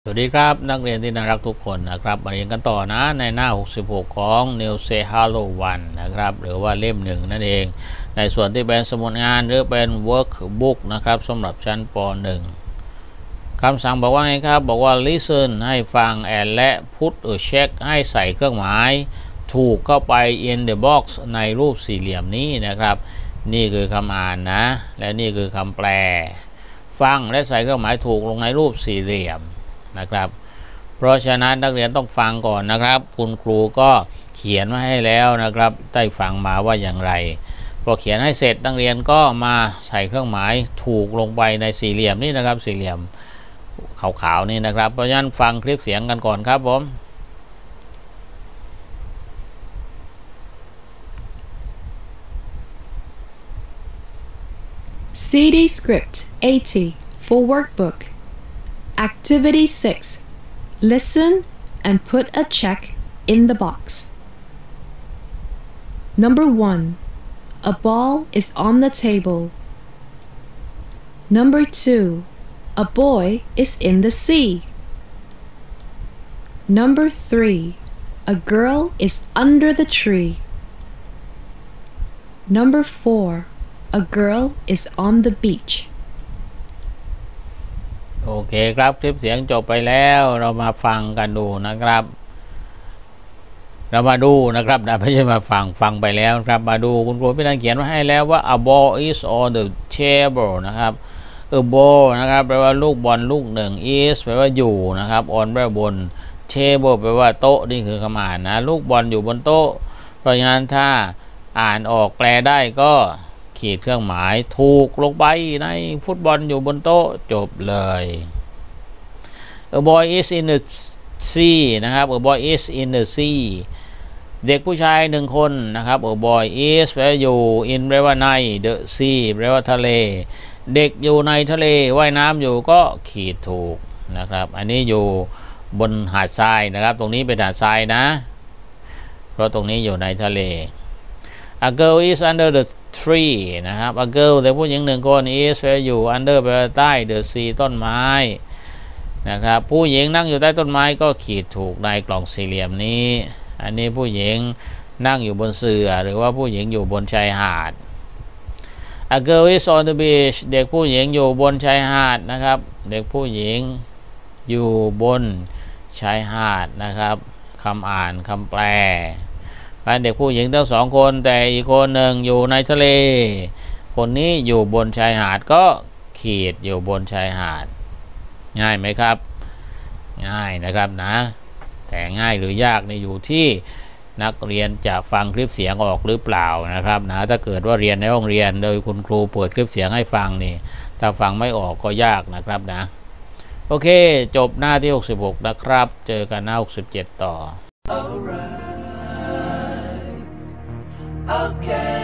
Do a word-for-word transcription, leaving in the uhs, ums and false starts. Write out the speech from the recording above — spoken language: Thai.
สวัสดีครับนักเรียนที่น่ารักทุกคนนะครับมาเรียนกันต่อนะในหน้าหกสิบหกของ New Say Hello วันนะครับหรือว่าเล่มหนึ่งนั่นเองในส่วนที่เป็นสมุดงานหรือเป็น workbook นะครับสำหรับชั้นป หนึ่ง คำสั่งบอกว่าไงครับบอกว่า listen ให้ฟัง and และ put a check ให้ใส่เครื่องหมายถูกเข้าไป in the box ในรูปสี่เหลี่ยมนี้นะครับนี่คือคำอ่านนะและนี่คือคำแปลฟังและใส่เครื่องหมายถูกลงในรูปสี่เหลี่ยมนะครับเพราะฉะนั้นนักเรียนต้องฟังก่อนนะครับคุณครูก็เขียนมาให้แล้วนะครับได้ฟังมาว่าอย่างไรพอเขียนให้เสร็จนักเรียนก็มาใส่เครื่องหมายถูกลงไปในสี่เหลี่ยมนี่นะครับสี่เหลี่ยมขาวๆนี่นะครับเพราะฉะนั้นฟังคลิปเสียงกันก่อนครับผมซี ดี Script eighty for Workbook Activity six Listen and put a check in the box. Number one. A ball is on the table. Number two. A boy is in the sea. Number three. A girl is under the tree. Number four. A girl is on the beach. โอเคครับคลิปเสียงจบไปแล้วเรามาฟังกันดูนะครับเรามาดูนะครับนะไม่ใช่มาฟังฟังไปแล้วครับมาดูคุณครูพี่นันเขียนมาให้แล้วว่า a ball is on the table นะครับ a ball นะครับแปลว่าลูกบอลลูกหนึ่ง is แปลว่าอยู่นะครับ on แปลว่าบน table แปลว่าโต๊ะนี่คือคำอ่านนะลูกบอลอยู่บนโต๊ะเพราะฉะนั้นถ้าอ่านออกแปลได้ก็ขีดเครื่องหมายถูกลงไปในฟุตบอลอยู่บนโต๊ะจบเลย A boy is in the sea นะครับ A boy is in the sea เด็กผู้ชายหนึ่งคนนะครับ A boy is แปลว่าอยู่ in แปลว่าใน the sea แปลว่าทะเลเด็กอยู่ในทะเลว่ายน้ำอยู่ก็ขีดถูกนะครับอันนี้อยู่บนหาดทรายนะครับตรงนี้เป็นหาดทรายนะเพราะตรงนี้อยู่ในทะเลA girl is under the tree นะครับ A girl แต่ผู้หญิงหนึ่งคน is แปลว่าอยู่ under แปลว่าใต้ the sea ต้นไม้นะครับผู้หญิงนั่งอยู่ใต้ต้นไม้ก็ขีดถูกในกล่องสี่เหลี่ยมนี้อันนี้ผู้หญิงนั่งอยู่บนเสื่อหรือว่าผู้หญิงอยู่บนชายหาด A girl is on the beach เด็กผู้หญิงอยู่บนชายหาดนะครับเด็กผู้หญิงอยู่บนชายหาดนะครับคำอ่านคำแปลเด็กผู้หญิงทั้งสองคนแต่อีกคนหนึ่งอยู่ในทะเลคนนี้อยู่บนชายหาดก็ขีดอยู่บนชายหาดง่ายไหมครับง่ายนะครับนะแต่ง่ายหรือยากนี่อยู่ที่นักเรียนจะฟังคลิปเสียงออกหรือเปล่านะครับนะถ้าเกิดว่าเรียนในห้องเรียนโดยคุณครูเปิดคลิปเสียงให้ฟังนี่ถ้าฟังไม่ออกก็ยากนะครับนะโอเคจบหน้าที่หกสิบหกนะครับเจอกันหน้าหกสิบเจ็ดต่อ Okay.